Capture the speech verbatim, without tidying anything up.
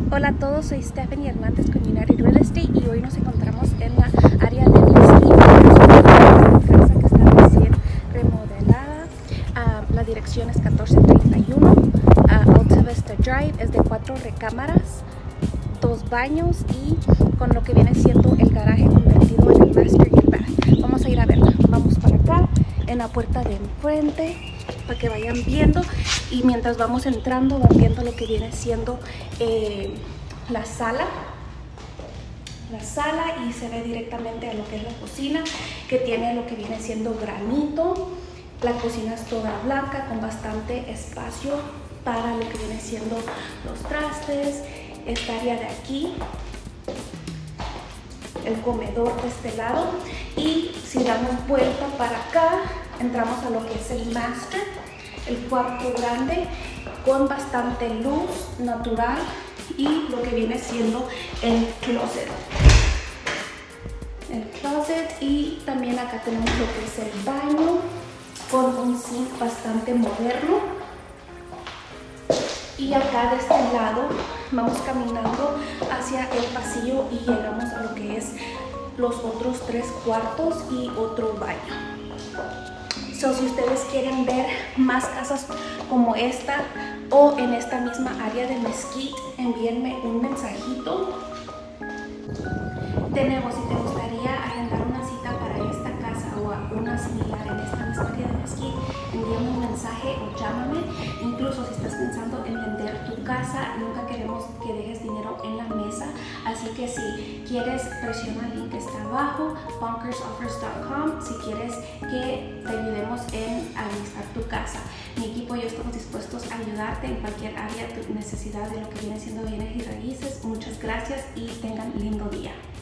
Hola a todos, soy Stephanie Hernández con United Real Estate y hoy nos encontramos en la área de Mesquite, una casa que está recién remodelada. Uh, la dirección es catorce treinta y uno, uh, Alta Vista Drive, es de cuatro recámaras, dos baños y con lo que viene siendo el garaje convertido en el master y el bath. Vamos a ir a verla, vamos para acá, en la puerta de enfrente, para que vayan viendo, y mientras vamos entrando van viendo lo que viene siendo eh, la sala la sala y se ve directamente a lo que es la cocina, que tiene lo que viene siendo granito. La cocina es toda blanca con bastante espacio para lo que viene siendo los trastes. Esta área de aquí, el comedor de este lado, y si damos vuelta para acá entramos a lo que es el master, el cuarto grande con bastante luz natural y lo que viene siendo el closet. El closet y también acá tenemos lo que es el baño con un sink bastante moderno. Y acá de este lado vamos caminando hacia el pasillo y llegamos a lo que es los otros tres cuartos y otro baño. So, si ustedes quieren ver más casas como esta o en esta misma área de Mesquite, envíenme un mensajito. Tenemos, si te gustaría agendar una cita para esta casa o una similar en esta misma área de Mesquite, envíame un mensaje o llámame. Incluso si estás pensando en vender tu casa, nunca queremos que dejes dinero en la mesa, así que si quieres, presiona el link que está abajo, bonkers offers punto com, si quieres que te ayudemos en administrar tu casa. Mi equipo y yo estamos dispuestos a ayudarte en cualquier área de tu necesidad de lo que viene siendo bienes y raíces. Muchas gracias y tengan lindo día.